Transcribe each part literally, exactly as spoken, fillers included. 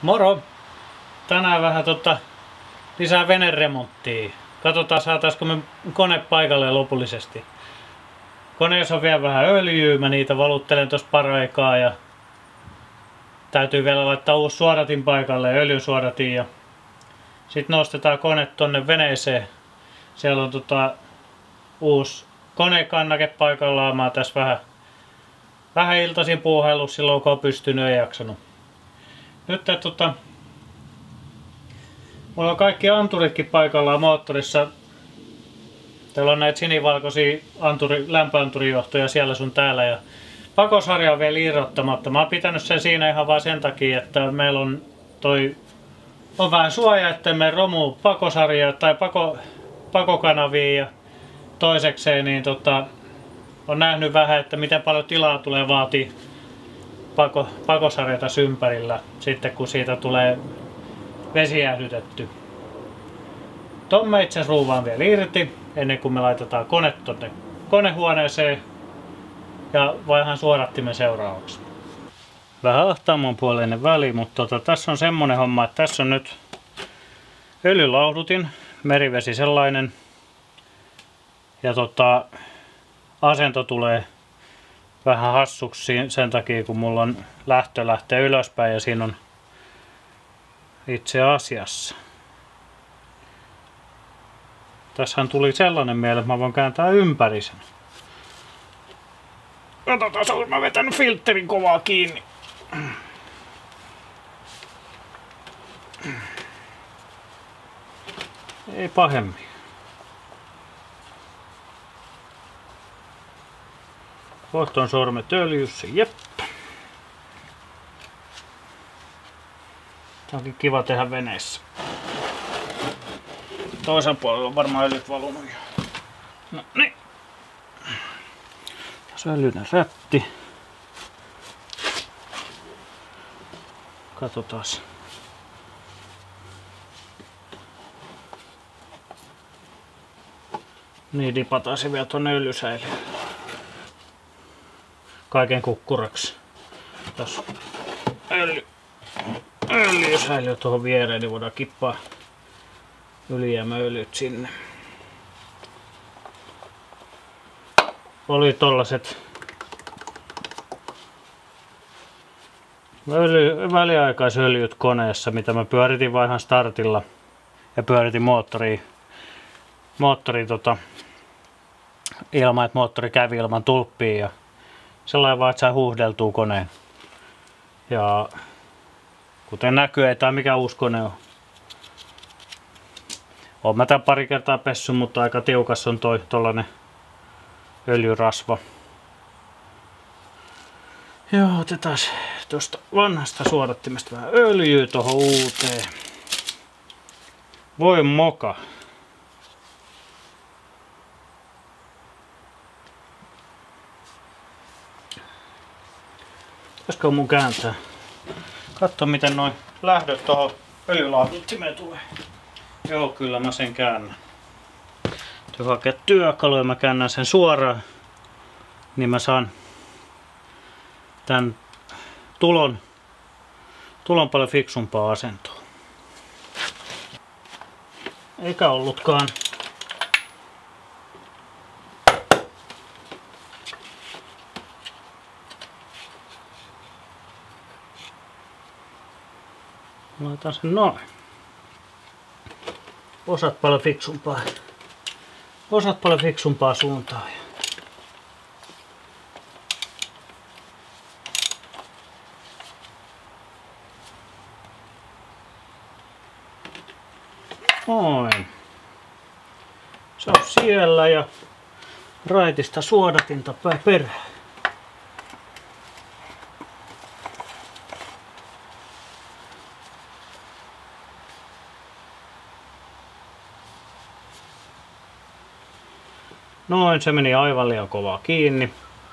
Moro! Tänään vähän tota, lisää veneremonttia. Katsotaan saataisiko me kone paikalle lopullisesti. Koneessa on vielä vähän öljyä, mä niitä valuttelen tuossa paraikaa ja täytyy vielä laittaa uusi suodatin paikalle, öljysuodatin, ja sitten nostetaan kone tonne veneeseen. Siellä on tota, uusi konekannake paikallaan. Mä oon tässä vähän, vähän iltaisin puuhaillut silloin, kun on pystynyt, ei jaksanut. Nyt tota, mulla on kaikki anturitkin paikallaan moottorissa. Täällä on näitä sinivalkoisia anturi, lämpöanturijohtoja siellä sun täällä. Ja pakosarja on vielä irrottamatta. Mä oon pitänyt sen siinä ihan vaan sen takia, että meillä on toi on vähän suoja, ettemme romu pakosarjaa tai pako, pakokanavia. Ja toisekseen niin tota, on nähnyt vähän, että miten paljon tilaa tulee vaatii pako, pakosarjata ympärillä sitten kun siitä tulee vesijäähdytetty. Ton mä itse asiassa ruuvaan vielä irti ennen kuin me laitetaan kone tonne konehuoneeseen ja vaihan suodattimen seuraavaksi. Vähän ahtaammanpuoleinen väli, mutta tota, tässä on semmonen homma, että tässä on nyt öljylauhdutin, merivesi sellainen, ja tota, asento tulee vähän hassuksi sen takia, kun mulla on lähtö lähtee ylöspäin ja siinä on itse asiassa. Tässähän tuli sellainen mieleen, että mä voin kääntää ympäri sen. Katsotaan, olen mä vetänyt filterin kovaa kiinni. Ei pahemmin. Kohta on sormet öljyssä, jep. Tää onkin kiva tehdä veneessä. Toisen puolella on varmaan öljyt valunut jo. No niin. Tässä on öljyinen rätti. Katsotaas. Niin dipataan se vielä tuonne öljysäiliöön. Kaiken kukkuraksi. Tässä öljy, öljysäiliö tuohon viereen, niin voidaan kippaa ylijäämäöljyt sinne. Oli tollaset öljy, väliaikaisöljyt koneessa, mitä mä pyöritin vaihan startilla ja pyöritin moottoria, moottori tota, ilman, että moottori kävi ilman tulppia ja sellainen vaan, että sai huuhdeltua koneen. Ja kuten näkyy, ei tää mikään uusi kone ole. Oon mä tän pari kertaa pessy, mutta aika tiukas on toi tollanen öljyrasva. Joo, otetaan tuosta vanhasta suodattimesta vähän öljyä tuohon uuteen. Voi moka. Pitäisikö mun kääntää? Katso miten noin lähdöt tuohon öljylaaduttimeen tulee. Joo, kyllä mä sen käännän. Täytyy hakea työkalu ja mä käännän sen suoraan. Niin mä saan tän tulon, tulon paljon fiksumpaa asentoa. Eikä ollutkaan. Laitan sen noin. Osat paljon fiksumpaa. Osat paljon fiksumpaa suuntaan. Noin. Se on siellä ja raitista suodatinta perään. Noin, se meni aivan liian kovaa kiinni.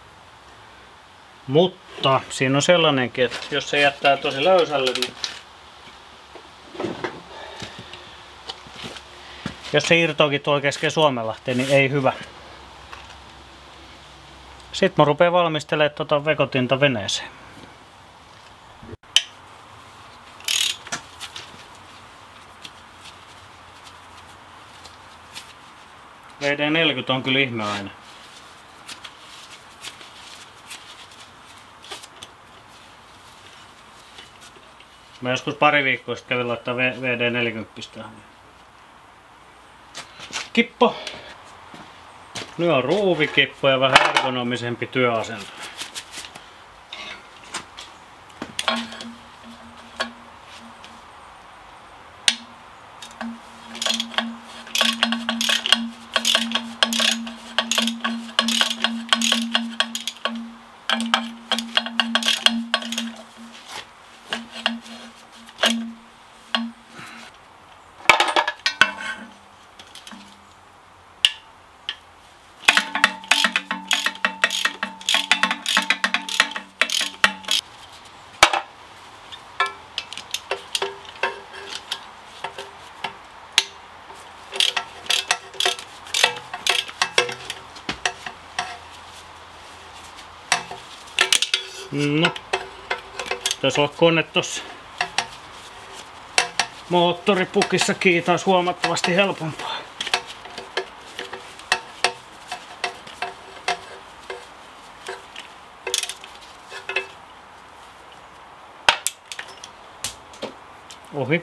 Mutta siinä on sellainenkin, että jos se jättää tosi löysälle, niin jos se irtoakin tuolla kesken Suomenlahteen, niin ei hyvä. Sitten mä rupean valmistelemaan tuota vekotinta veneeseen. V D neljäkymmentä on kyllä ihme aina. Mä joskus pari viikkoa sitten kävin laittaa V D neljäkymmentä tähän. Kippo. Nyt on ruuvikippo ja vähän ergonomisempi työasento. No, tässä on kone tossa moottoripukissakin taas huomattavasti helpompaa. Ohi.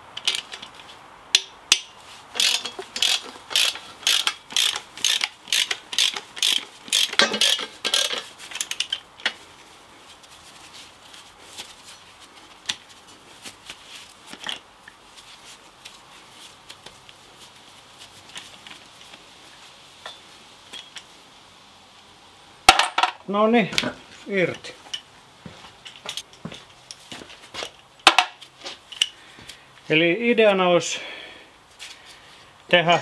No niin, irti. Eli ideana olisi tehdä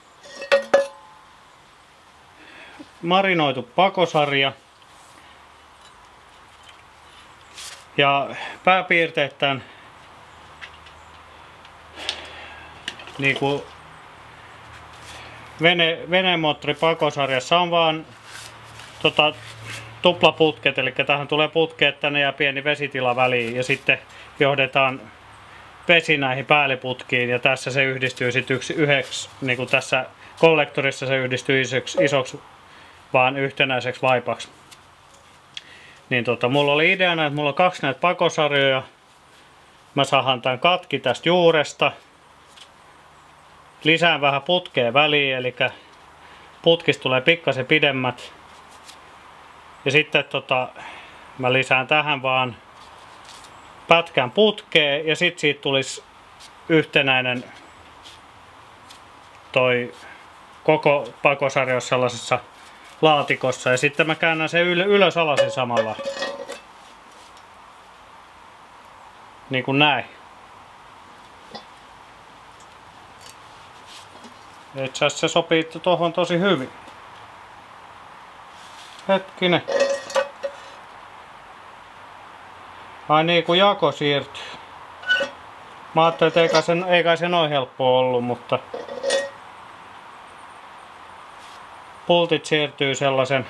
marinoitu pakosarja ja pääpiirteittäin niinku vene, venemoottori pakosarjassa on vaan tota, tuplaputket, eli tähän tulee putkeet tänne ja pieni vesitila väliin ja sitten johdetaan vesi näihin päälliputkiin ja tässä se yhdistyy sitten yksi yhdeksi, niin kuin tässä kollektorissa se yhdistyy isoksi, isoksi vaan yhtenäiseksi vaipaksi. Niin tota, mulla oli ideana, että mulla on kaksi näitä pakosarjoja. Mä saahan tämän katki tästä juuresta. Lisään vähän putkea väliin, eli putkista tulee pikkasen pidemmät. Ja sitten tota, mä lisään tähän vaan pätkän putkeen ja sitten siitä tulisi yhtenäinen toi koko pakosarja sellaisessa laatikossa ja sitten mä käännän sen yl ylös alasin samalla. Niin kuin näin. Itse asiassa se sopii tuohon tosi hyvin. Hetkinen. Ai niin, kun jako siirtyy. Mä ajattelin, että ei kai se, ei kai se noin helppoa ollut, mutta pultit siirtyy sellaisen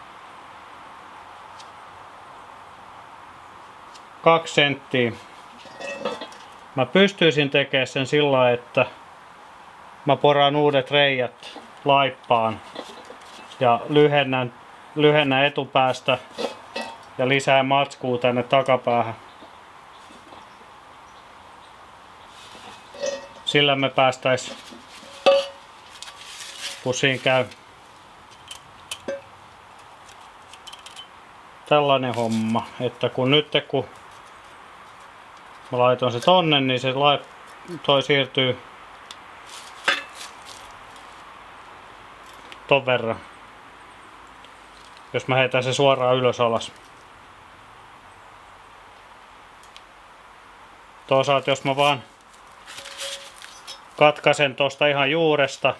kaksi senttiä. Mä pystyisin tekemään sen sillä lailla, että mä poraan uudet reijät laippaan ja lyhennän, lyhennän etupäästä ja lisää matskua tänne takapäähän. Sillä me päästäis, kun siinä käy tällainen homma, että kun nyt kun mä laitoin se tonne, niin se toi siirtyy ton verran. Jos mä heitän se suoraan ylös alas. Toisaalta jos mä vaan katkaisen tosta ihan juuresta,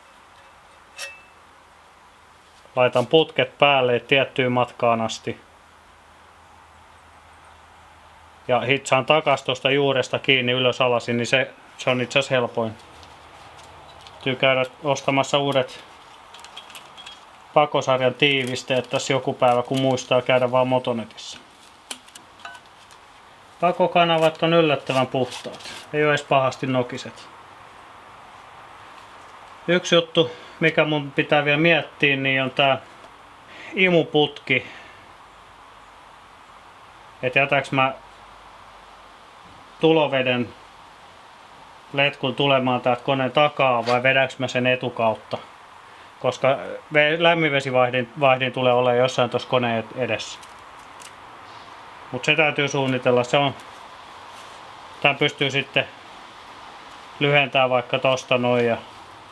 laitan putket päälle tiettyyn matkaan asti ja hitsaan takas tosta juuresta kiinni ylös alasin, niin se, se on itse asiassa helpoin. Täytyy käydä ostamassa uudet pakosarjan tiivisteet tässä joku päivä, kun muistaa käydä vaan Motonetissa. Pakokanavat on yllättävän puhtaat, ei ole edes pahasti nokiset. Yksi juttu, mikä mun pitää vielä miettiä, niin on tää imuputki. Et jätäks mä tuloveden letkun tulemaan täältä koneen takaa vai vedäks mä sen etukautta? Koska lämminvesivaihdin vaihdin tulee olla jossain tuossa koneen edessä. Mut se täytyy suunnitella. Se on, tän pystyy sitten lyhentämään vaikka tosta noin ja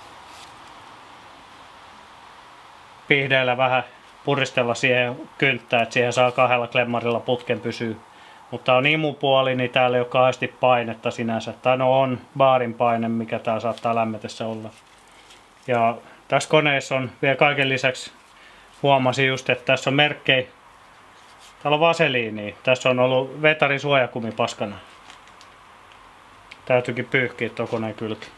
pihdeillä vähän puristella siihen kynttään, että siihen saa kahdella klemmarilla putken pysyä. Mutta on imupuoli, niin täällä ei ole kauheasti painetta sinänsä. Tai no on baarin paine, mikä tää saattaa lämmetessä olla. Ja tässä koneessa on vielä kaiken lisäksi, huomasin just, että tässä on merkkejä. Täällä on vaseliinia. Tässä on ollut vetarin suojakumi paskana. Täytyykin pyyhkiä tuon koneen kylki.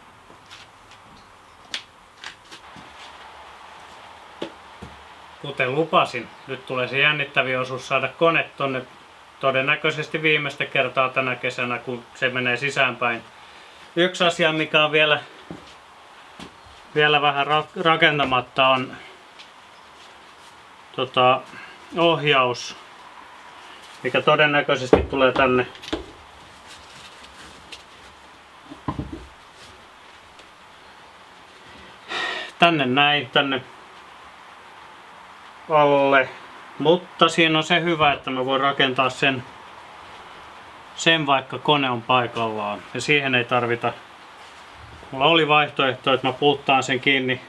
Kuten lupasin, nyt tulee se jännittävin osuus saada kone tonne todennäköisesti viimeistä kertaa tänä kesänä, kun se menee sisäänpäin. Yksi asia, mikä on vielä, vielä vähän rakentamatta, on tota, ohjaus, mikä todennäköisesti tulee tänne tänne näin, tänne alle. Mutta siinä on se hyvä, että mä voin rakentaa sen, sen vaikka kone on paikallaan. Ja siihen ei tarvita. Mulla oli vaihtoehto, että mä pulttaan sen kiinni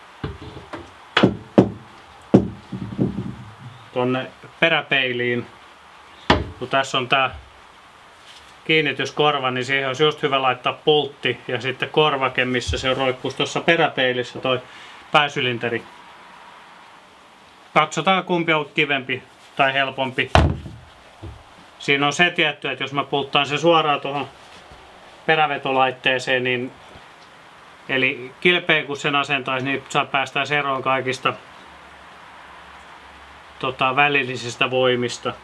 tonne peräpeiliin. Kun tässä on tää kiinnityskorva, niin siihen olisi just hyvä laittaa pultti ja sitten korvake, missä se roikkuisi tuossa peräpeilissä toi pääsylinteri. Katsotaan kumpi on kivempi tai helpompi. Siinä on se tietty, että jos mä pulttaan se suoraan tuohon perävetolaitteeseen, niin eli kilpeen kun sen asentaisi, niin saa päästään eroon kaikista tota, välillisistä voimista.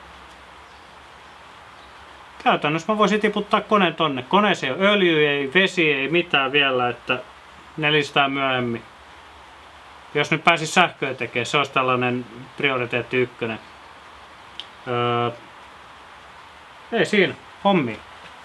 Käytännössä mä voisin tiputtaa koneen tonne. Koneessa ei ole öljy, ei vesi, ei mitään vielä, että nelistää myöhemmin. Jos nyt pääsis sähköä tekemään, se olisi tällainen prioriteetti ykkönen. Öö, ei siinä, hommi.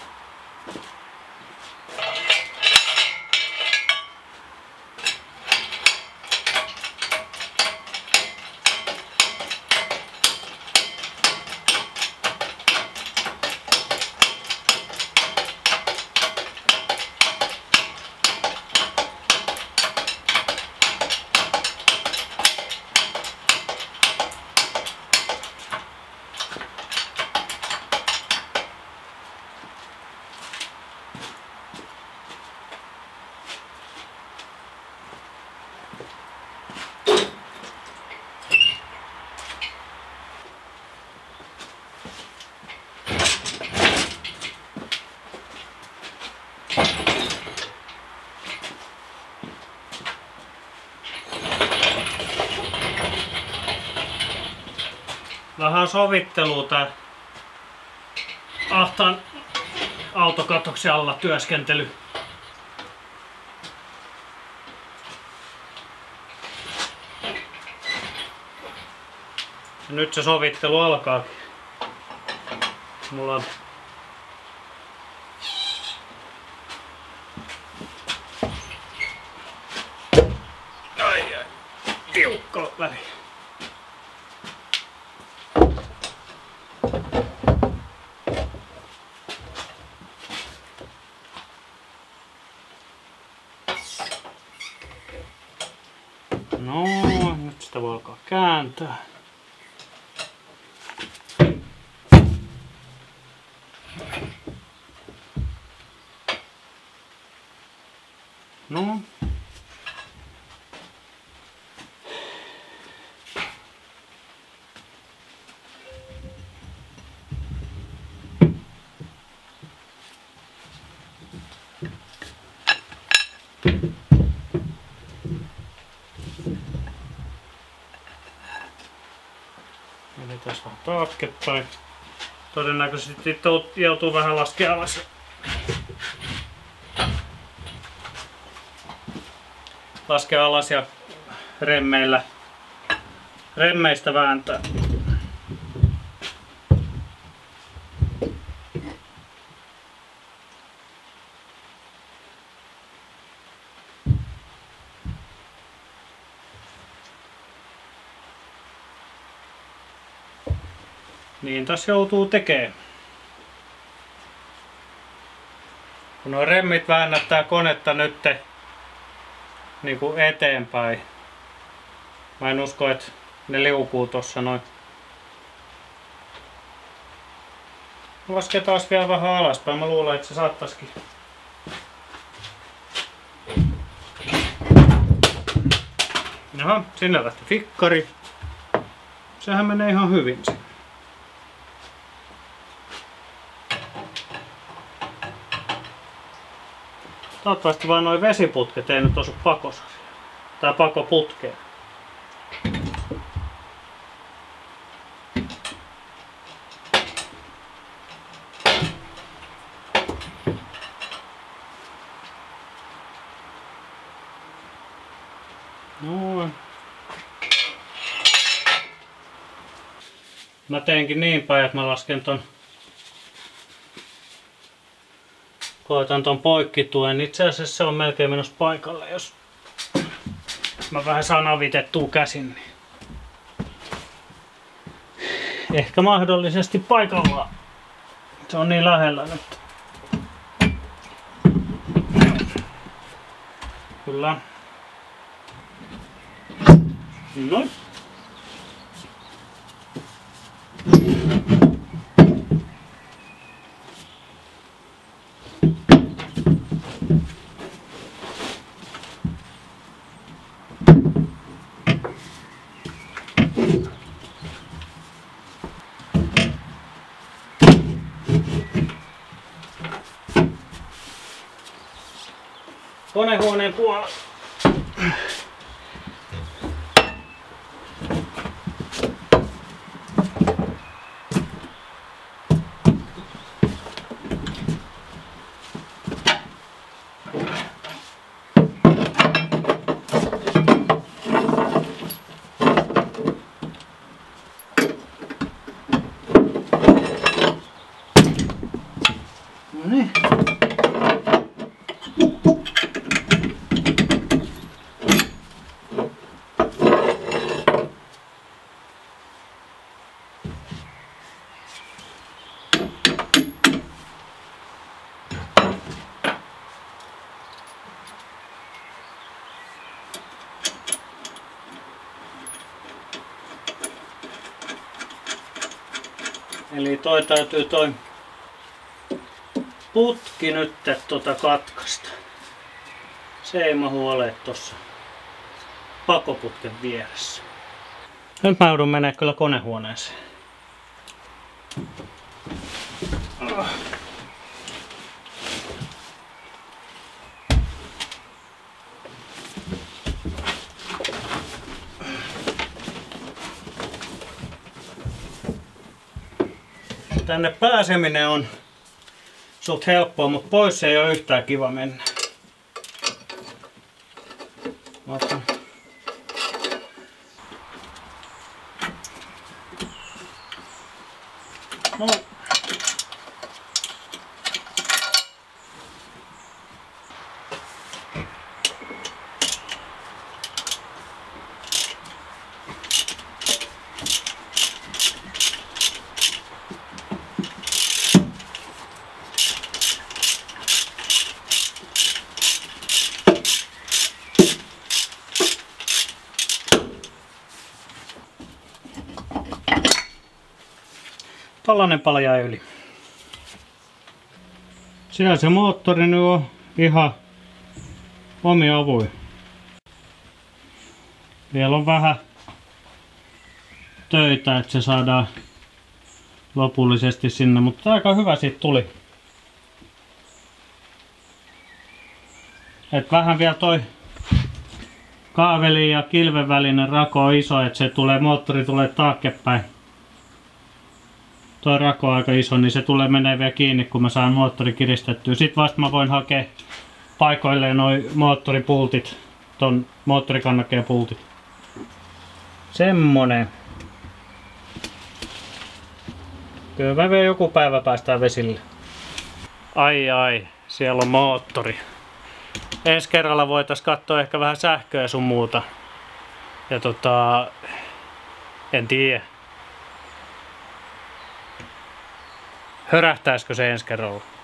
Vähän sovittelua tää ahtaan autokatoksen alla työskentely. Ja nyt se sovittelu alkaa. Mulla on ai ai tiukka väli. No, nyt sitä voi alkaa kääntää. No. Eli tässä on taaksepäin. Todennäköisesti joutuu vähän laskea alas. laskee alas ja remmeillä, remmeistä vääntää. Niin tässä joutuu tekemään. Kun nuo remmit väännättää konetta nyt niin kuin eteenpäin. Mä en usko, että ne liukuu tossa noin. Laske taas vielä vähän alaspäin. Mä luulen, että se saattaisikin. Jaha, sinne lähti fikkari. Sehän menee ihan hyvin se. Toivottavasti vaan noin vesiputket ei nyt osu pakosarjaan. Tai pakoputkeen. Noin. Mä teenkin niin päin, että mä lasken ton koitan ton poikkituen. Itse asiassa se on melkein menossa paikalle, jos mä vähän saan avitettua käsin. Niin ehkä mahdollisesti paikallaan. Se on niin lähellä nyt. Kyllä. Noin. Konehuoneen puolella. Noniin. Eli toi täytyy toi putki nyt tuota katkaista. Se ei mahu ole tossa pakoputken vieressä. Nyt mä joudun menee kyllä konehuoneeseen. Tänne pääseminen on suht helppoa, mutta pois ei ole yhtään kiva mennä. Otan. No. Tollanen pala jäi yli. Siellä se moottori nyt on ihan omi avuin. Vielä on vähän töitä, että se saadaan lopullisesti sinne, mutta aika hyvä siitä tuli. Et vähän vielä toi kaaveli ja kilven välinen rako on iso, että se tulee, moottori tulee taaksepäin. Tuo rako on aika iso, niin se tulee menee vielä kiinni, kun mä saan moottori kiristettyä. Sitten vasta mä voin hakea paikoilleen noi moottoripultit ton moottorikannakkeen pultit. Semmonen. Kyllä mä vielä joku päivä päästään vesille. Ai ai, siellä on moottori. Ensi kerralla voitais katsoa ehkä vähän sähköä ja sun muuta. Ja tota... En tiedä. Hörähtäisikö se ensi kerralla?